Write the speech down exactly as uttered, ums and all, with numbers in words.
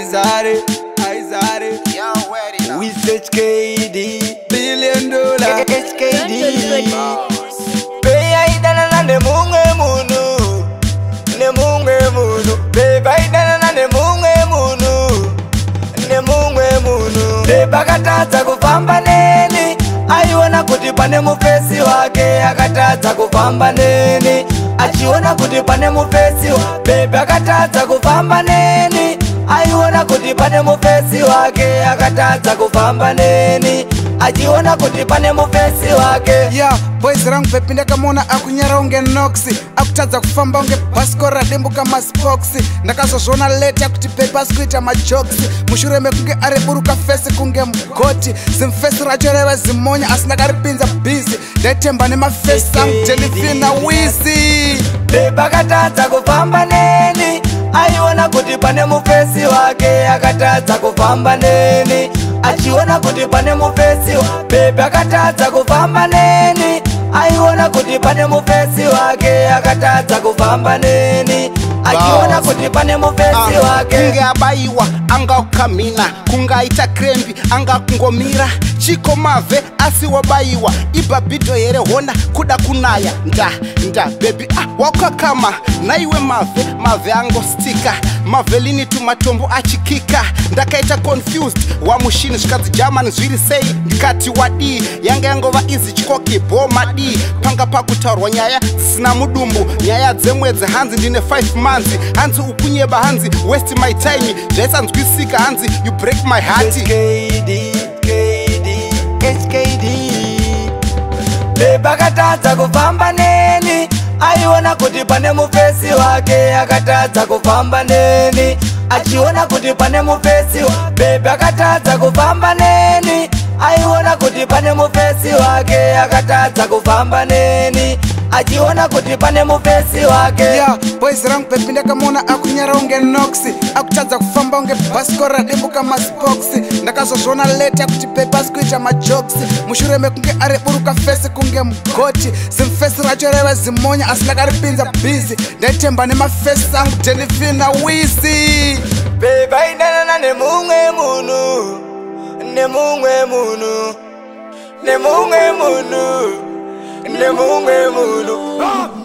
Aizare, Aizare, with H K D, billion dollar H K D. Pay aidana na ne munge munu, ne munge munu. Pay aidana na ne munge munu, ne munge munu. De bakatata kufamba neni, aiona kuti pane mufesi wake. Akatata kufamba neni, achiona kuti pane mufesi wake. Bebe akatata kufamba neni, aiona kuti pane mufesi wake. Akatata kufamba neni, achiona kuti pane mufesi wake. Yeah, boys rangu pepi ndakamona akunyara unge noxi. Akutadza kufamba unge baskora dembuka maspoxi. Ndakazozvona late akuti pepi asikuita majoksi. Mushure mekunge areburuka fesi kunge mugoti. Zimfesi racho reva zimonya asi ndakaripinza busy. Ndaitemba nemafesi angu Jellyfin na Wizzy. Bebe akatadza kufamba neni, aiona kuti pane mufesi wake. Akatadza kufamba neni, achiona kuti pane mufesi wake. Bebe akatadza kufamba neni, aiona kuti pane mufesi wake. Akatadza kufamba neni, achiona kuti pane mufesi wake. Kunge abaiwa anga ukamina, kungaita krembi anga kungomira. Chiko mave asi wabaiwa, ibabido yere hona kuda kunaya. Nda, nda, baby, ah, wakakama. Na iwe mave, mave ango stika. Mavelini tu matombo achikika. Ndakaita confused, wa mushini shikazi German zwiri sei. Ndikati wadi, yange yangova izi chikoki boma di. Panga pakutarwa nyaya, sina mudumbu. Nyaya zemweze hanzi ndine five months. Hanzi ukunyeba hanzi, waste my time. Jaisa nzwisika hanzi, you break my heart. H K D, K D, H K D. Bebe akatadza kufamba neni, aiona kuti pane mufesi wake. Akatadza kufamba neni, achiona kuti pane mufesi wake. Bebe akatadza kufamba neni, aiona kuti pane mufesi wake. Akatadza kufamba neni, achiona kuti pane mufesi wake. Yeah, boys rangu pepi ndakamona akunyara unge noxi. Akutadza kufamba unge baskora dembuka maspoxi. Ndakazozvona late akuti pepi asikuita majoksi. Mushure mekunge areburuka fesi kunge mugoti. Zimfesi racho reva zimonya asi ndakaripinza busy. Ndaitemba nemafesi angu Jellyfin na Wizzy. Bebe aidana ne munge munu, ne munge munu, ne munge munu, ne munge munu.